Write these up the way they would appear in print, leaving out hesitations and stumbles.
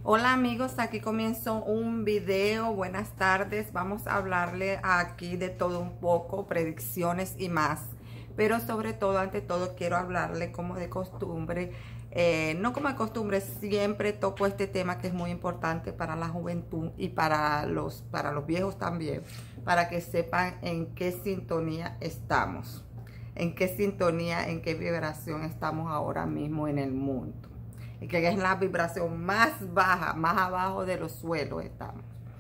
Hola amigos, aquí comienzo un video. Buenas tardes. Vamos a hablarle aquí de todo un poco, predicciones y más. Pero sobre todo, ante todo, quiero hablarle como de costumbre. No como de costumbre, siempre toco este tema que es muy importante para la juventud y para los viejos también, para que sepan en qué sintonía estamos, en qué sintonía, en qué vibración estamos ahora mismo en el mundo. Y que es la vibración más baja, más abajo de los suelos estamos.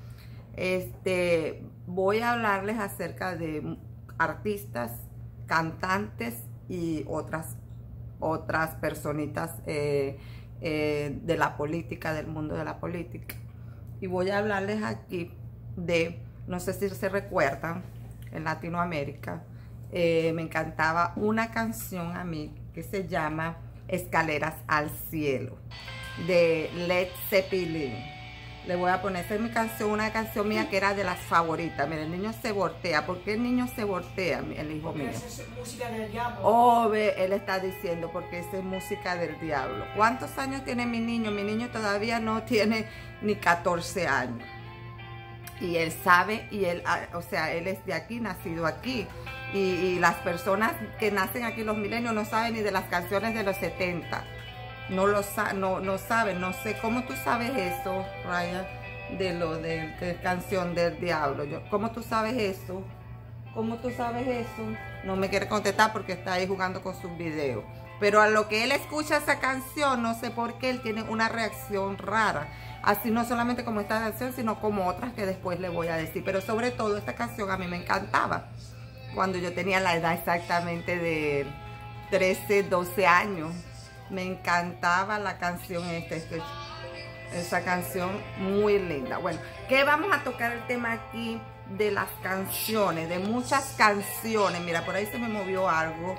Voy a hablarles acerca de artistas, cantantes y otras personitas de la política, del mundo de la política. Y voy a hablarles aquí de, no sé si se recuerdan, en Latinoamérica, me encantaba una canción a mí que se llama Escaleras al Cielo, de Led Zeppelin. Le voy a poner, esa es mi canción, una canción mía que era de las favoritas. Mira, el niño se voltea. ¿Por qué el niño se voltea, el hijo mío? Esa es música del diablo. Oh, ve, él está diciendo porque esa es música del diablo. ¿Cuántos años tiene mi niño? Mi niño todavía no tiene ni 14 años. Y él sabe, y él, o sea, él es de aquí, nacido aquí. Y las personas que nacen aquí, los milenios, no saben ni de las canciones de los 70. No saben, no sé. ¿Cómo tú sabes eso, Ryan? De canción del diablo. ¿Cómo tú sabes eso? ¿Cómo tú sabes eso? No me quiere contestar porque está ahí jugando con sus videos. Pero a lo que él escucha esa canción, no sé por qué él tiene una reacción rara. Así no solamente como esta canción, sino como otras que después le voy a decir. Pero sobre todo esta canción a mí me encantaba. Cuando yo tenía la edad exactamente de 13, 12 años. Me encantaba la canción esa canción muy linda. Bueno, que vamos a tocar el tema aquí de las canciones, de muchas canciones. Mira, por ahí se me movió algo.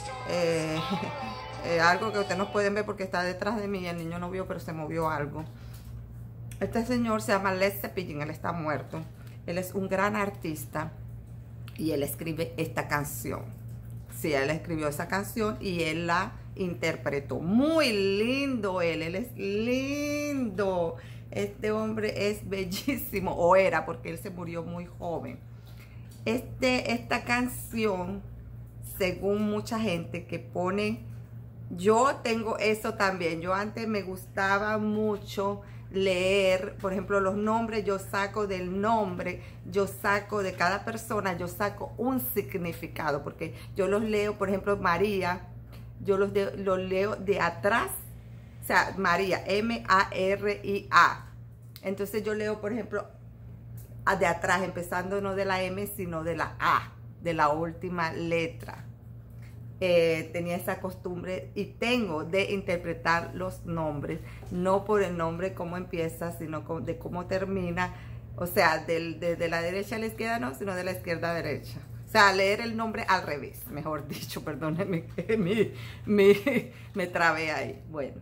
Algo que ustedes no pueden ver porque está detrás de mí. El niño no vio, pero se movió algo. Este señor se llama Led Zeppelin, él está muerto. Él es un gran artista y él escribe esta canción. Sí, él escribió esa canción y él la interpretó. Muy lindo él es lindo. Este hombre es bellísimo, o era, porque él se murió muy joven. Esta canción, según mucha gente que pone, yo tengo eso también. Yo antes me gustaba mucho leer, por ejemplo, los nombres. Yo saco del nombre, yo saco de cada persona, yo saco un significado, porque yo los leo, por ejemplo, María, yo los leo de atrás, o sea, María, M-A-R-I-A. Entonces yo leo, por ejemplo, de atrás, empezando no de la M, sino de la A, de la última letra. Tenía esa costumbre y tengo de interpretar los nombres, no por el nombre cómo empieza, sino de cómo termina, o sea, de la derecha a la izquierda no, sino de la izquierda a la derecha. O sea, leer el nombre al revés, mejor dicho, perdónenme que me trabé ahí. Bueno,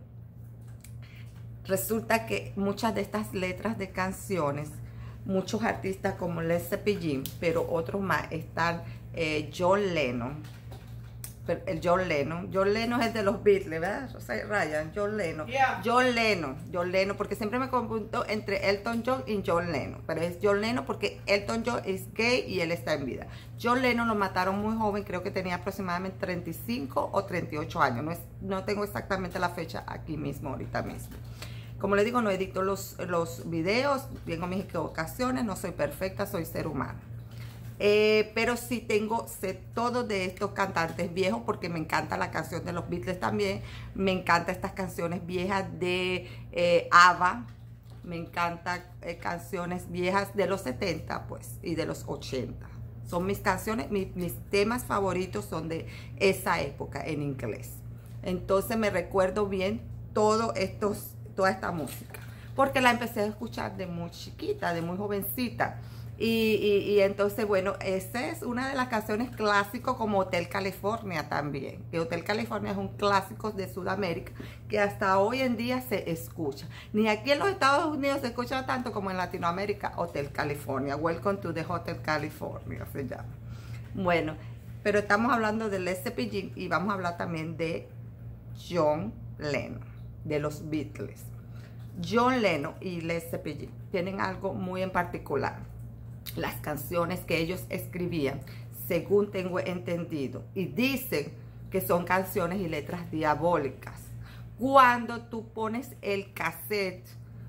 resulta que muchas de estas letras de canciones, muchos artistas como Led Zeppelin, pero otros más, están John Lennon. El John Lennon es el de los Beatles, ¿verdad? O sea, Ryan, John Lennon. Yeah. John Lennon, porque siempre me confundo entre Elton John y John Lennon. Pero es John Lennon porque Elton John es gay y él está en vida. John Lennon lo mataron muy joven, creo que tenía aproximadamente 35 o 38 años. No tengo exactamente la fecha aquí mismo, ahorita mismo. Como les digo, no edito los videos, tengo mis equivocaciones, no soy perfecta, soy ser humano. Pero sí sé todo de estos cantantes viejos porque me encanta la canción de los Beatles también. Me encantan estas canciones viejas de ABBA. Me encantan canciones viejas de los 70 pues y de los 80. Son mis canciones, mis temas favoritos son de esa época en inglés. Entonces me recuerdo bien toda esta música porque la empecé a escuchar de muy chiquita, de muy jovencita. Y entonces, bueno, esa es una de las canciones clásicos, como Hotel California también. Que Hotel California es un clásico de Sudamérica que hasta hoy en día se escucha. Ni aquí en los Estados Unidos se escucha tanto como en Latinoamérica. Hotel California, Welcome to the Hotel California se llama. Bueno, pero estamos hablando de Led Zeppelin y vamos a hablar también de John Lennon, de los Beatles. John Lennon y Led Zeppelin tienen algo muy en particular. Las canciones que ellos escribían, según tengo entendido, y dicen que son canciones y letras diabólicas. Cuando tú pones el cassette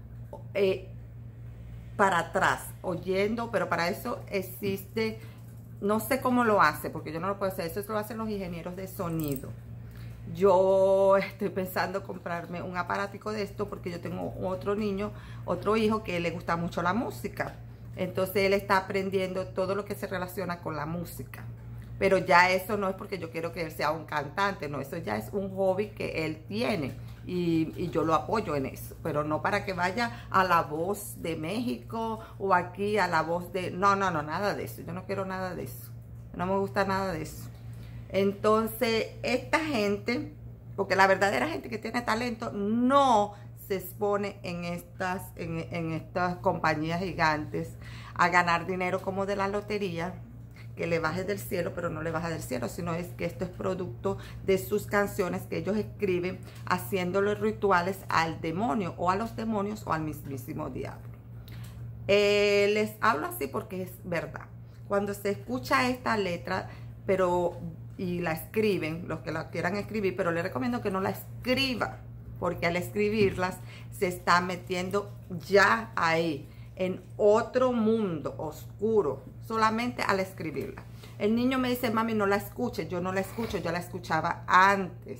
para atrás, oyendo, pero para eso existe, no sé cómo lo hace, porque yo no lo puedo hacer, eso lo hacen los ingenieros de sonido. Yo estoy pensando comprarme un aparatico de esto porque yo tengo otro niño, otro hijo que le gusta mucho la música. Entonces él está aprendiendo todo lo que se relaciona con la música. Pero ya eso no es porque yo quiero que él sea un cantante, no, eso ya es un hobby que él tiene y yo lo apoyo en eso. Pero no para que vaya a La Voz de México o aquí a La Voz de... No, nada de eso, yo no quiero nada de eso. No me gusta nada de eso. Entonces, esta gente, porque la verdadera gente que tiene talento no se expone en estas compañías gigantes a ganar dinero como de la lotería, que le baje del cielo, pero no le baja del cielo, sino es que esto es producto de sus canciones que ellos escriben haciéndole rituales al demonio, o a los demonios, o al mismísimo diablo. Les hablo así porque es verdad. Cuando se escucha esta letra, y la escriben, los que la quieran escribir, pero les recomiendo que no la escriba, porque al escribirlas se está metiendo ya ahí, en otro mundo oscuro, solamente al escribirla. El niño me dice, mami, no la escuches. Yo no la escucho, yo la escuchaba antes.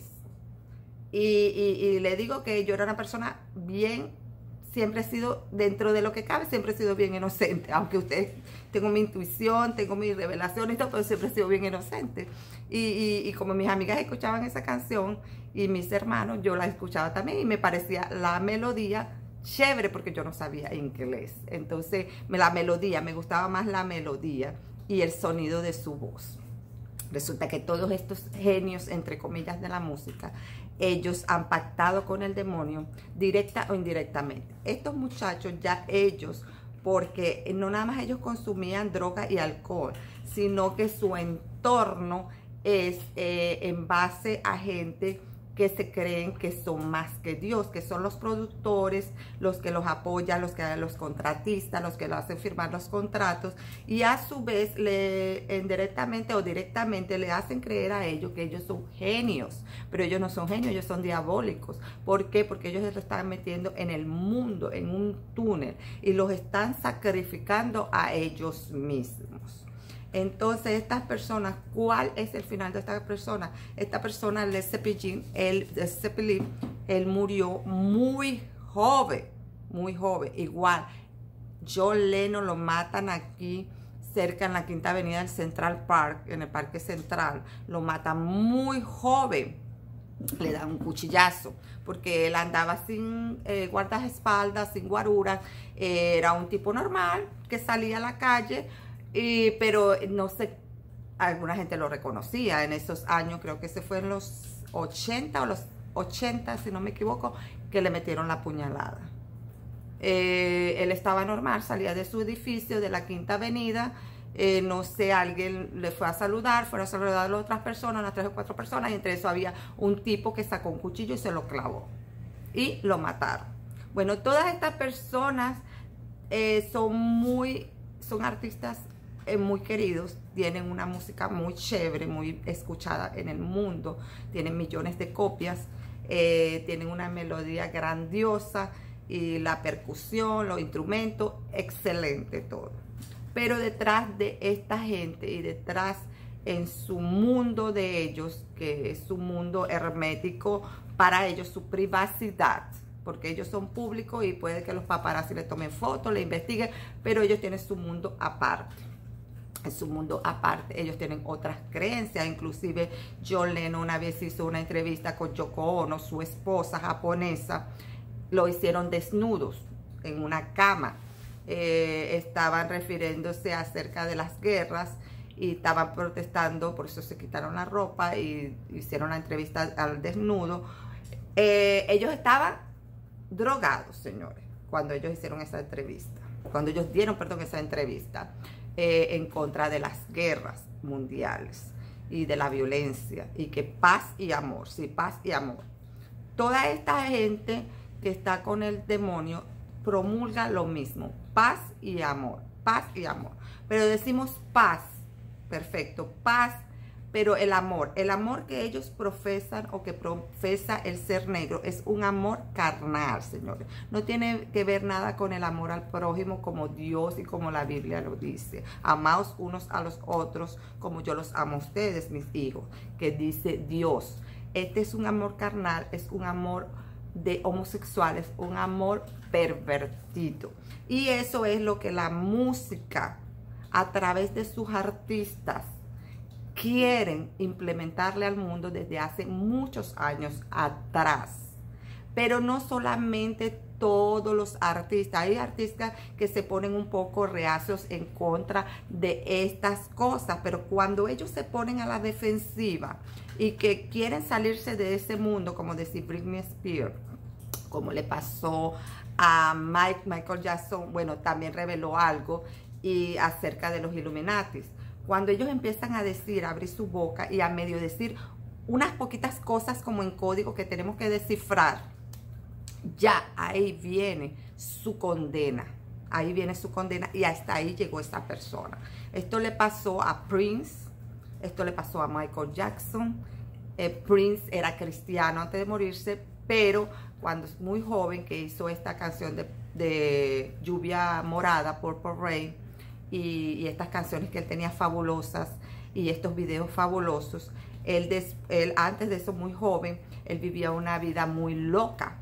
Y le digo que yo era una persona bien, siempre he sido, dentro de lo que cabe, siempre he sido bien inocente. Aunque ustedes, tengo mi intuición, tengo mi revelación y todo, pero siempre he sido bien inocente. Y como mis amigas escuchaban esa canción y mis hermanos, yo la escuchaba también y me parecía la melodía chévere porque yo no sabía inglés. Entonces, la melodía, me gustaba más la melodía y el sonido de su voz. Resulta que todos estos genios, entre comillas, de la música, ellos han pactado con el demonio, directa o indirectamente. Estos muchachos ya ellos, porque no nada más ellos consumían droga y alcohol, sino que su entorno es en base a gente que se creen que son más que Dios, que son los productores, los que los apoyan, los contratistas, los que lo hacen firmar los contratos, y a su vez indirectamente o directamente le hacen creer a ellos que ellos son genios, pero ellos no son genios, ellos son diabólicos. ¿Por qué? Porque ellos se están metiendo en el mundo, en un túnel, y los están sacrificando a ellos mismos. Entonces, estas personas, ¿cuál es el final de esta persona? Esta persona, Led Zeppelin, él murió muy joven, igual. John Lennon lo matan aquí, cerca en la Quinta Avenida del Central Park, en el Parque Central. Lo matan muy joven, le dan un cuchillazo, porque él andaba sin guardaespaldas, sin guaruras, era un tipo normal que salía a la calle, pero no sé, alguna gente lo reconocía en esos años, creo que se fue en los 80 o los 80, si no me equivoco, que le metieron la puñalada. Él estaba normal, salía de su edificio, de la Quinta Avenida, no sé, alguien le fue a saludar, fueron a saludar a las otras personas, unas 3 o 4 personas, y entre eso había un tipo que sacó un cuchillo y se lo clavó, y lo mataron. Bueno, todas estas personas son artistas muy queridos, tienen una música muy chévere, muy escuchada en el mundo, tienen millones de copias, tienen una melodía grandiosa y la percusión, los instrumentos, excelente todo. Pero detrás de esta gente y detrás en su mundo de ellos, que es su mundo hermético para ellos, su privacidad, porque ellos son públicos y puede que los paparazzi le tomen fotos, le investiguen, pero ellos tienen su mundo aparte. En su mundo aparte, ellos tienen otras creencias. Inclusive John Lennon una vez hizo una entrevista con Yoko Ono, su esposa japonesa. Lo hicieron desnudos en una cama. Estaban refiriéndose acerca de las guerras y estaban protestando, por eso se quitaron la ropa y hicieron la entrevista al desnudo. Ellos estaban drogados, señores, cuando ellos hicieron esa entrevista, cuando ellos dieron, perdón, esa entrevista en contra de las guerras mundiales y de la violencia, y que paz y amor, sí, paz y amor. Toda esta gente que está con el demonio promulga lo mismo, paz y amor, paz y amor. Pero decimos paz, perfecto, paz, pero el amor que ellos profesan o que profesa el ser negro es un amor carnal, señores. No tiene que ver nada con el amor al prójimo como Dios y como la Biblia lo dice. Amaos unos a los otros como yo los amo a ustedes, mis hijos, que dice Dios. Este es un amor carnal, es un amor de homosexuales, un amor pervertido. Y eso es lo que la música, a través de sus artistas, quieren implementarle al mundo desde hace muchos años atrás. Pero no solamente todos los artistas. Hay artistas que se ponen un poco reacios en contra de estas cosas, pero cuando ellos se ponen a la defensiva y que quieren salirse de ese mundo, como decir Britney Spears, como le pasó a Michael Jackson, bueno, también reveló algo y acerca de los Illuminatis. Cuando ellos empiezan a decir, a abrir su boca y a medio decir unas poquitas cosas como en código que tenemos que descifrar, ya ahí viene su condena. Ahí viene su condena y hasta ahí llegó esta persona. Esto le pasó a Prince, esto le pasó a Michael Jackson. Prince era cristiano antes de morirse, pero cuando es muy joven, que hizo esta canción de Lluvia Morada, Purple Rain, y estas canciones que él tenía fabulosas y estos videos fabulosos, él antes de eso, muy joven, él vivía una vida muy loca,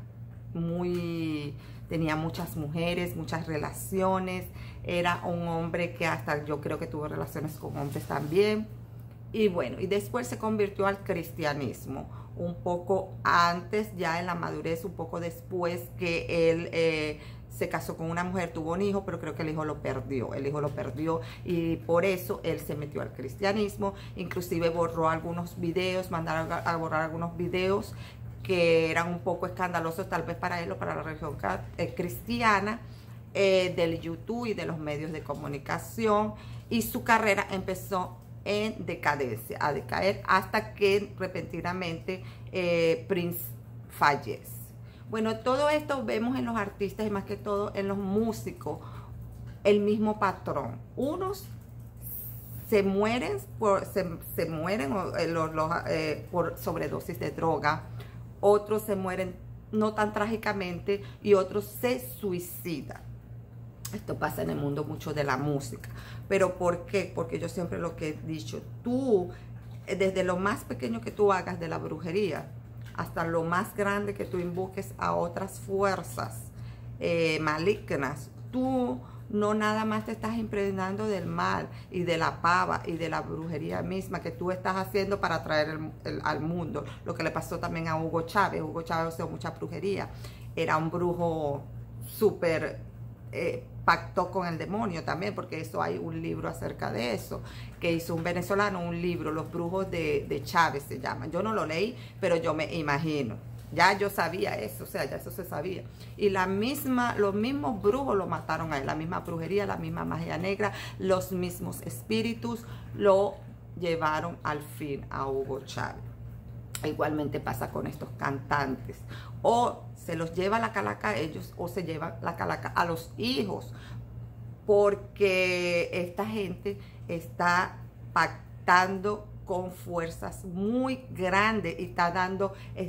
tenía muchas mujeres, muchas relaciones, era un hombre que hasta yo creo que tuvo relaciones con hombres también. Y bueno, y después se convirtió al cristianismo, un poco antes, ya en la madurez, un poco después que él se casó con una mujer, tuvo un hijo, pero creo que el hijo lo perdió. El hijo lo perdió y por eso él se metió al cristianismo. Inclusive borró algunos videos, mandaron a borrar algunos videos que eran un poco escandalosos tal vez para él o para la religión cristiana, del YouTube y de los medios de comunicación. Y su carrera empezó en decadencia, a decaer, hasta que repentinamente Prince fallece. Bueno, todo esto vemos en los artistas y más que todo en los músicos, el mismo patrón. Unos se mueren por sobredosis de droga, otros se mueren no tan trágicamente y otros se suicidan. Esto pasa en el mundo mucho de la música. ¿Pero por qué? Porque yo siempre lo que he dicho, tú, desde lo más pequeño que tú hagas de la brujería, hasta lo más grande que tú invoques a otras fuerzas malignas, tú no nada más te estás impregnando del mal y de la pava y de la brujería misma que tú estás haciendo para traer al mundo. Lo que le pasó también a Hugo Chávez. Hugo Chávez hizo mucha brujería. Era un brujo súper... pactó con el demonio también, porque eso hay un libro acerca de eso, que hizo un venezolano, un libro, Los Brujos de Chávez se llaman. Yo no lo leí, pero yo me imagino. Ya yo sabía eso, o sea, ya eso se sabía. Y los mismos brujos lo mataron a él, la misma brujería, la misma magia negra, los mismos espíritus lo llevaron al fin a Hugo Chávez. Igualmente pasa con estos cantantes. O se los lleva la calaca a ellos o se lleva la calaca a los hijos. Porque esta gente está pactando con fuerzas muy grandes y está dando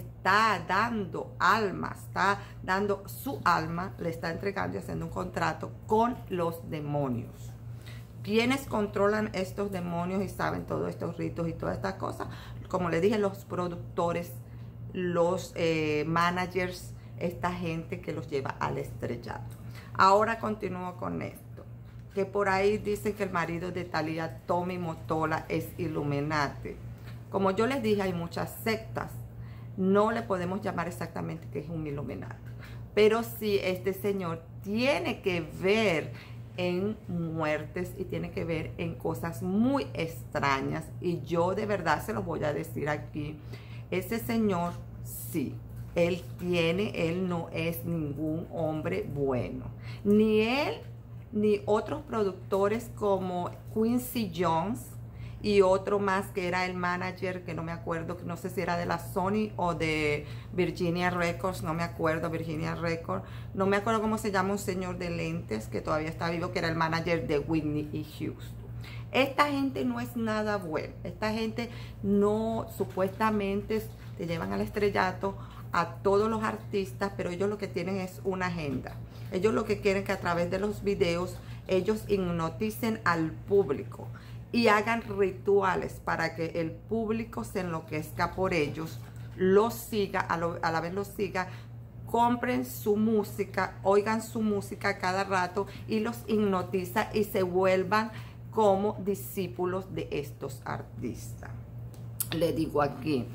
almas, está dando su alma, le está entregando y haciendo un contrato con los demonios. ¿Quiénes controlan estos demonios y saben todos estos ritos y todas estas cosas? Como les dije, los productores, los managers, esta gente que los lleva al estrellato. Ahora continúo con esto, que por ahí dicen que el marido de Thalía, Tommy Mottola, es Illuminati. Como yo les dije, hay muchas sectas. No le podemos llamar exactamente que es un Illuminati. Pero sí, este señor tiene que ver en muertes y tiene que ver en cosas muy extrañas. Y yo de verdad se los voy a decir aquí. Ese señor, sí, él no es ningún hombre bueno. Ni él, ni otros productores como Quincy Jones y otro más que era el manager, que no me acuerdo, no sé si era de la Sony o de Virginia Records, no me acuerdo, Virginia Records, no me acuerdo cómo se llama, un señor de lentes que todavía está vivo, que era el manager de Whitney y Houston. Esta gente no es nada bueno, esta gente no, supuestamente te llevan al estrellato a todos los artistas, pero ellos lo que tienen es una agenda. Ellos lo que quieren que a través de los videos ellos hipnoticen al público y hagan rituales para que el público se enloquezca por ellos, los siga, a la vez los siga, compren su música, oigan su música cada rato y los hipnotiza y se vuelvan como discípulos de estos artistas. Le digo aquí,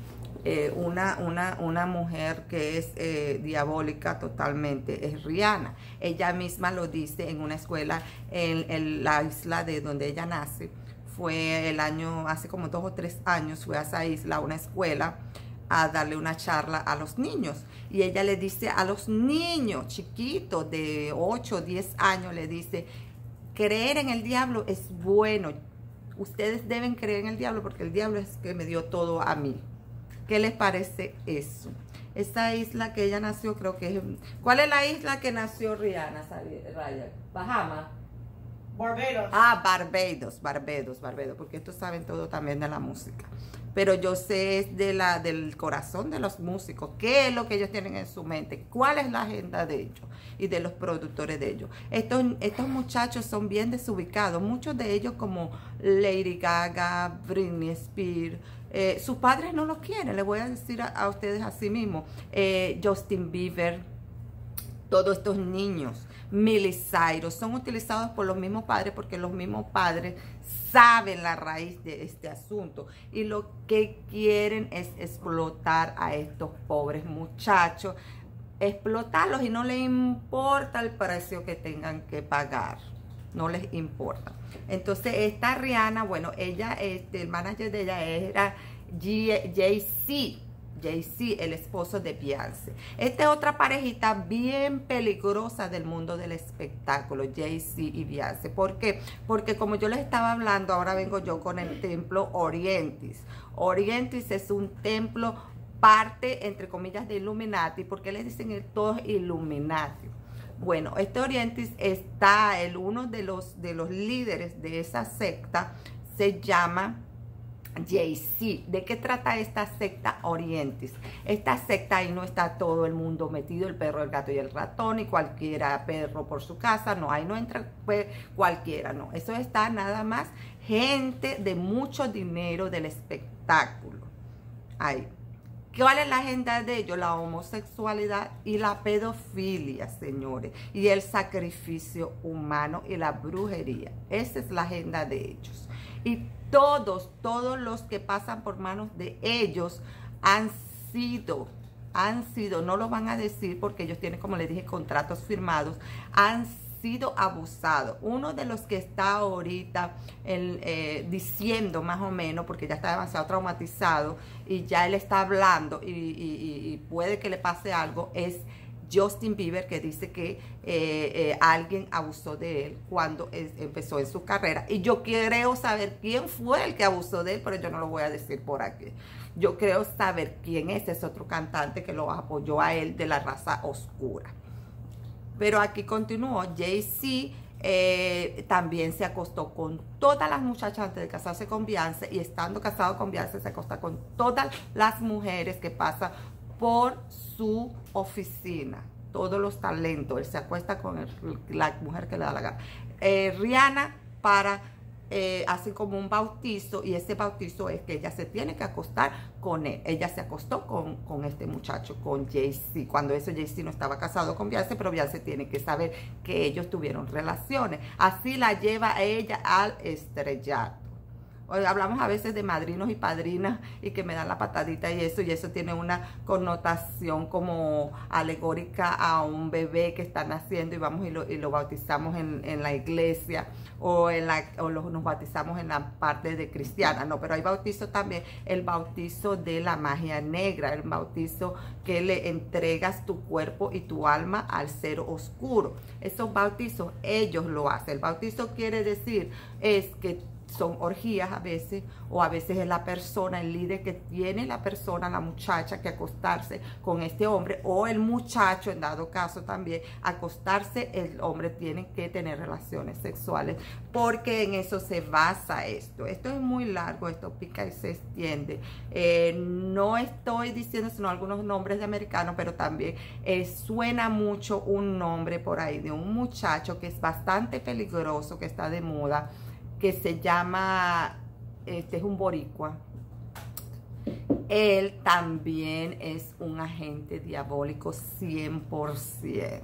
una mujer que es diabólica totalmente es Rihanna. Ella misma lo dice en una escuela en la isla de donde ella nace. Fue el año, hace como 2 o 3 años, fue a esa isla, a una escuela, a darle una charla a los niños. Y ella le dice a los niños chiquitos de 8 o 10 años, le dice, creer en el diablo es bueno. Ustedes deben creer en el diablo porque el diablo es que me dio todo a mí. ¿Qué les parece eso? Esta isla que ella nació, creo que es... ¿Cuál es la isla que nació Rihanna, Ryan? ¿Bahamas? Barbados. Ah, Barbados, porque estos saben todo también de la música. Pero yo sé es del corazón de los músicos, qué es lo que ellos tienen en su mente, cuál es la agenda de ellos y de los productores de ellos. Estos muchachos son bien desubicados, muchos de ellos como Lady Gaga, Britney Spears. Sus padres no los quieren, les voy a decir a ustedes así mismo. Justin Bieber, todos estos niños, Miley Cyrus, son utilizados por los mismos padres porque los mismos padres saben la raíz de este asunto y lo que quieren es explotar a estos pobres muchachos, explotarlos y no les importa el precio que tengan que pagar. No les importa. Entonces esta Rihanna, bueno, ella, el manager de ella era Jay-Z, el esposo de Beyoncé. Esta es otra parejita bien peligrosa del mundo del espectáculo, Jay-Z y Beyoncé. ¿Por qué? Porque como yo les estaba hablando, ahora vengo yo con el templo Orientis. Orientis es un templo parte, entre comillas, de Illuminati. ¿Por qué les dicen todos Illuminati? Bueno, este Orientis está, uno de los líderes de esa secta se llama Jay-Z. ¿De qué trata esta secta Orientis? Esta secta, ahí no está todo el mundo metido, el perro, el gato y el ratón, y cualquiera perro por su casa, no, ahí no entra cualquiera, no. Eso está nada más gente de mucho dinero del espectáculo. Ahí. ¿Cuál es la agenda de ellos? La homosexualidad y la pedofilia, señores. Y el sacrificio humano y la brujería. Esa es la agenda de ellos. Y todos los que pasan por manos de ellos han sido, no lo van a decir porque ellos tienen, como les dije, contratos firmados, han sido abusados. Uno de los que está ahorita diciendo más o menos, porque ya está demasiado traumatizado y ya él está hablando y puede que le pase algo, es Justin Bieber, que dice que alguien abusó de él cuando empezó en su carrera. Y yo creo saber quién fue el que abusó de él, pero yo no lo voy a decir por aquí. Yo creo saber quién es otro cantante que lo apoyó a él de la raza oscura. Pero aquí continuó, Jay-Z también se acostó con todas las muchachas antes de casarse con Beyoncé, y estando casado con Beyoncé se acosta con todas las mujeres que pasan por su oficina, todos los talentos. Él se acuesta con la mujer que le da la gana. Rihanna hace como un bautizo, y ese bautizo es que ella se tiene que acostar con él. Ella se acostó con este muchacho, con Jay-Z. Cuando Jay-Z no estaba casado con Beyoncé, pero Beyoncé tiene que saber que ellos tuvieron relaciones. Así la lleva a ella al estrellato. Hablamos a veces de madrinos y padrinas y que me dan la patadita y eso tiene una connotación como alegórica a un bebé que está naciendo y vamos y lo bautizamos en la iglesia o nos bautizamos en la parte de cristiana. No, pero hay bautizo también, el bautizo de la magia negra, el bautizo que le entregas tu cuerpo y tu alma al ser oscuro. Esos bautizos ellos lo hacen. El bautizo quiere decir es que son orgías a veces, o a veces es la persona, el líder que tiene la persona, la muchacha, que acostarse con este hombre, o el muchacho, en dado caso también, acostarse, el hombre tiene que tener relaciones sexuales, porque en eso se basa esto. Esto es muy largo, esto pica y se extiende. No estoy diciendo sino algunos nombres de americanos, pero también suena mucho un nombre por ahí de un muchacho que es bastante peligroso, que está de moda, que se llama, este es un boricua. Él también es un agente diabólico 100%.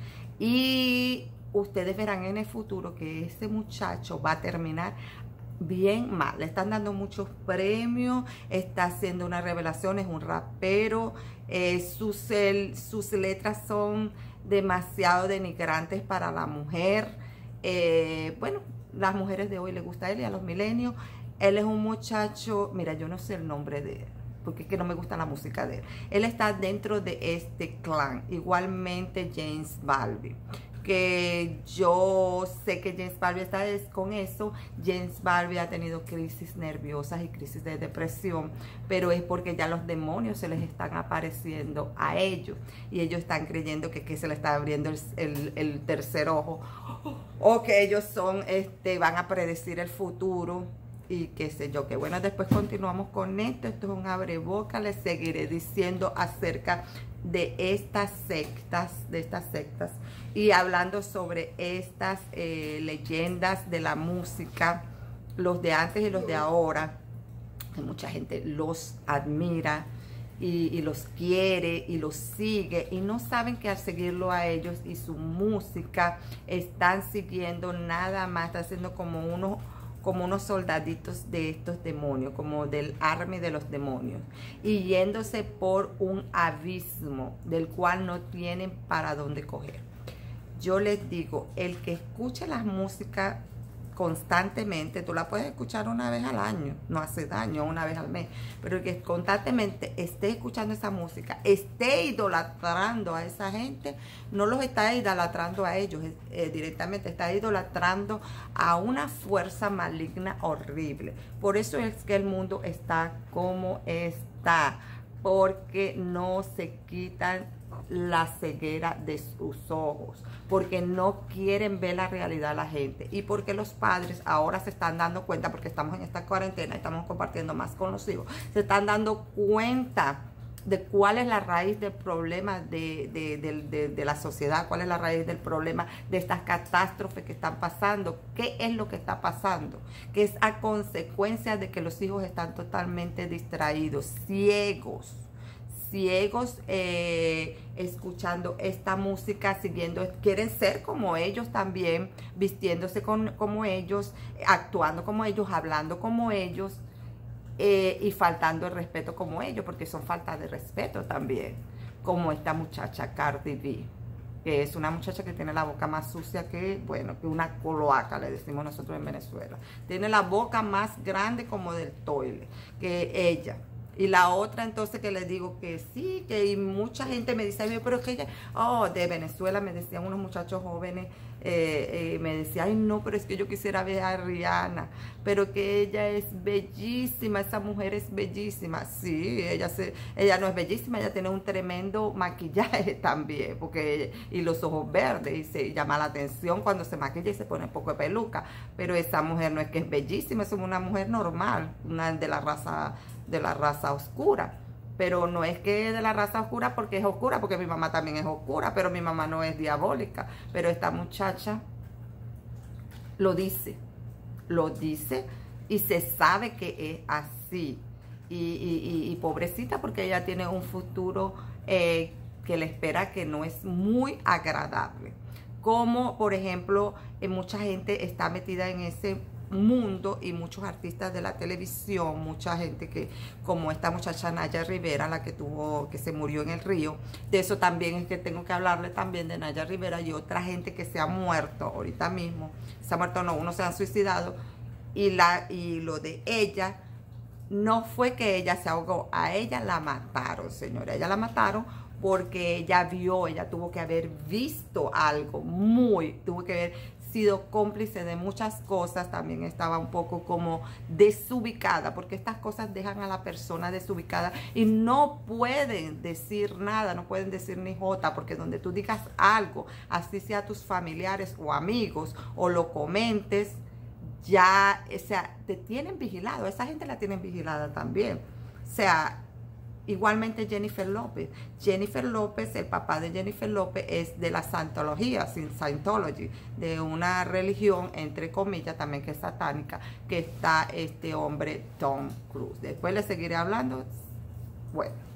Y ustedes verán en el futuro que ese muchacho va a terminar bien mal. Le están dando muchos premios, está haciendo una revelación, es un rapero. Sus letras son demasiado denigrantes para la mujer. Bueno, las mujeres de hoy les gusta a él y a los milenios. Él es un muchacho, mira, yo no sé el nombre de él, porque es que no me gusta la música de él. Él está dentro de este clan. Igualmente James Balbi, que yo sé que James Balbi está con eso. James Balbi ha tenido crisis nerviosas y crisis de depresión, pero es porque ya los demonios se les están apareciendo a ellos, y ellos están creyendo que se les está abriendo el tercer ojo, o que ellos son, van a predecir el futuro, y qué sé yo, que bueno. Después continuamos con esto. Esto es un abreboca. Les seguiré diciendo acerca de estas sectas, y hablando sobre estas leyendas de la música, los de antes y los de ahora, que mucha gente los admira y los quiere y los sigue, y no saben que al seguirlo a ellos y su música están siguiendo nada más, están siendo como unos soldaditos de estos demonios, como del army de los demonios, y yéndose por un abismo del cual no tienen para dónde coger. Yo les digo, el que escuche las músicas constantemente, tú la puedes escuchar una vez al año, no hace daño, una vez al mes, pero el que constantemente esté escuchando esa música, esté idolatrando a esa gente, no los está idolatrando a ellos, directamente está idolatrando a una fuerza maligna horrible. Por eso es que el mundo está como está, porque no se quitan la ceguera de sus ojos, porque no quieren ver la realidad de la gente, y porque los padres ahora se están dando cuenta, porque estamos en esta cuarentena, estamos compartiendo más con los hijos, se están dando cuenta de cuál es la raíz del problema de la sociedad, cuál es la raíz del problema de estas catástrofes que están pasando, qué es lo que está pasando, que es a consecuencia de que los hijos están totalmente distraídos, ciegos, escuchando esta música, quieren ser como ellos también, vistiéndose como ellos, actuando como ellos, hablando como ellos, y faltando el respeto como ellos, porque son falta de respeto también, como esta muchacha Cardi B, que es una muchacha que tiene la boca más sucia que una cloaca, le decimos nosotros en Venezuela. Tiene la boca más grande como del toile, que ella. Y la otra, entonces, que les digo que sí, que y mucha gente me dice, pero es que ella, de Venezuela, me decían unos muchachos jóvenes, me decían, ay no, pero es que yo quisiera ver a Rihanna, pero que ella es bellísima, esa mujer es bellísima. Sí, ella no es bellísima, ella tiene un tremendo maquillaje también, y los ojos verdes, y se llama la atención cuando se maquilla y se pone un poco de peluca, pero esa mujer no es que es bellísima, es una mujer normal, una de la raza oscura, pero no es que de la raza oscura porque es oscura, porque mi mamá también es oscura, pero mi mamá no es diabólica, pero esta muchacha lo dice y se sabe que es así, y pobrecita, porque ella tiene un futuro que le espera, que no es muy agradable, como por ejemplo mucha gente está metida en ese mundo, y muchos artistas de la televisión, mucha gente que, como esta muchacha Naya Rivera, la que se murió en el río. De eso también es que tengo que hablarle también, de Naya Rivera, y otra gente que se ha muerto ahorita mismo, unos se han suicidado, y lo de ella no fue que ella se ahogó, a ella la mataron, señora, ella la mataron porque ella tuvo que haber visto algo tuvo que ver. sido cómplice de muchas cosas, también estaba un poco como desubicada, porque estas cosas dejan a la persona desubicada y no pueden decir nada, no pueden decir ni jota, porque donde tú digas algo, así sea a tus familiares o amigos, o lo comentes, ya, o sea, te tienen vigilado, esa gente la tienen vigilada también. O sea, igualmente Jennifer López. Jennifer López, el papá de Jennifer López es de la Scientología, Scientology, de una religión, entre comillas, también que es satánica, que está este hombre Tom Cruise. Después le seguiré hablando. Bueno.